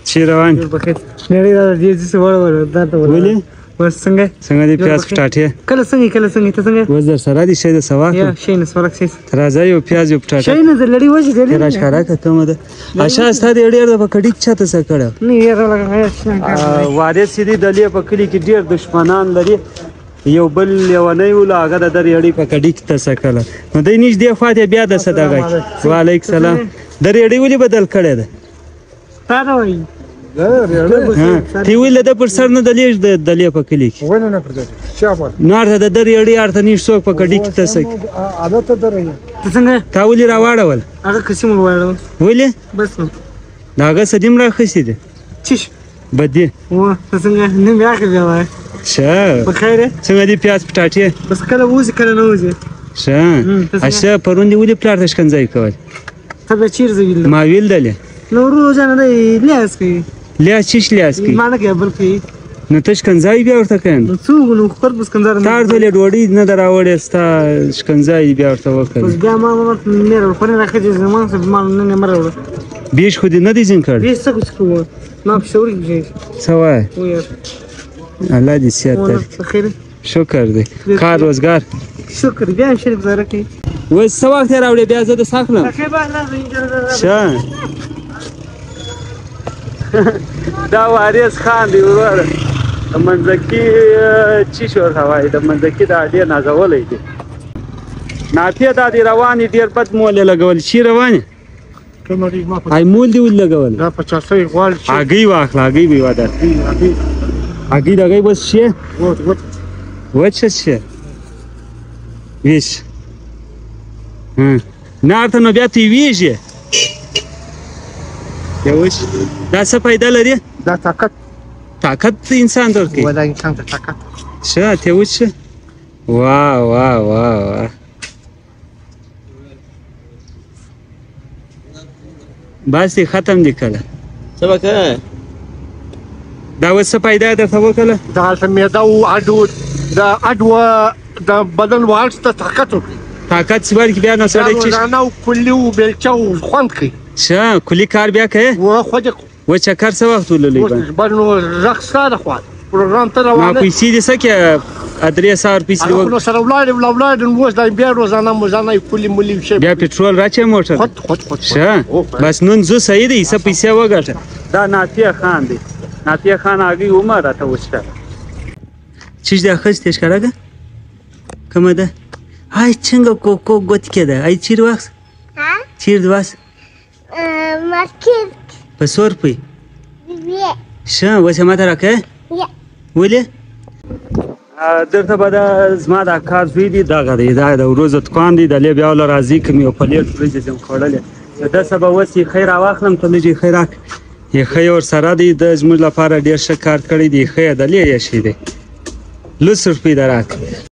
چی روان نړۍ دا دې څه وړ دا ته ولې بس څنګه دې پیاز پټاټې کله څنګه ته څنګه وز در سره دي شي د سواک یا شي نه سورک شي راځي یو پیاز یو پټاټې شي نه لړۍ وځي دې راښکارا کومه ده اشا ستاسو ډېر د پکړی چاته څه کړه نه یې راغله واره سیدی دلې په کلی کې ډېر دشمنان لري یو بل یو نه یو لاګه د ریړی په کډی کې تسکله نو د نږدې خواته بیا د صدقه وعلیکم سلام د ریړی ولې بدل کړی ده تا دا وایي تی ویل د پر سر نه دلې د دلې په کلی کې ونه نه پرځي شابه نار د ریړی ارته نش څوک په کډی کې تسک عادت درې ته څنګه تا ولې راوړل هغه قسم وایو ولې بس نو داګه سدیم راخسي دي چش بدی و ته څنګه نه بیا کې بیا وای شه بخیر څنګه دی پیاز پټاټې بس کله وځي کله نه وځي شه اشه پروندې ولې پلار تشکنځای کول ته به چیر زویل ما ویل دله نو روزانه دی لیاس کی لیا چیش لیاس کی مانه کې بل کی نو تشکنځای بیا ورته کین څو نو خپل بس کنځار تار دلې ډوډۍ نه دراوړې ستا شکنځای بیا ورته وکړ بس بیا ما مې خو نه راخې زمان څه ما نه مره بیش خو دې نه دي ځین کړ بیس څه کو ما په شوري کې سوای وای الله دې سیات خیر شکر دې کار روزګار شکر بیا شریف زره کې و څه وخت راوړې بیا زه د ساکلم شه دا وارث خان دی ورور د منځکی چی شو هواي د منځکی دا ډیر نازولې دي نافیه دا دی رواني ډیر بد مول لګول شي رواني هاي مول دی ول لګول دا 50 غوال شي اگې واخلا اگې وی ودا اگې دا اگې بس شي وڅ شي ویش نارته نو بیا تی ویږي یوش دا څه پیدا لري دا طاقت انسان درکې ولا انسان ته طاقت شه ته وڅ واه بس ختم دي کله څه وکړه دا وڅ پیدا درته وکړه دا سمېدا او اډو دا اډو دا بدن وارث ته طاقت طاقت سوال کې بیا نه سړی چې نه او کلی او بلچاو خوند کوي شه کلی کار بیا کوي و خو دې و چکر څه وخت ولولې بل نو رقص سره خو پروګرام ته ما روانه پیسې دې سکه ادرې سار پیسې نو سره ولاړ نو وځ دا بیا روزانه کلی ملي شي بیا پټرول راچې موټر خود شه بس نن زه صحیح دی څه پیسې وګټه دا نافیه خان دی نافیه خان هغه عمر راته وشته چیز د خسته ښکارګه کومه ده هاي څنګه کوکو ګوت کېده هاي چیر وخت ها چیر دواس مارکیټ په 100 روپۍ شه وسه ماته راکې یا ولې درته به دا زما دا کار زوی دی دغه دی دا د ورځو دکان دی د بیا ول راځي کوم یو پلیټ ورځې زم خوړلې دا سبا وسی خیر واخلم ته لږی خیرات یې خیر ور سره دی د زموږ لپاره ډیر ښه کار کړی دی خیر د لې یې شي دی لس روپۍ دراک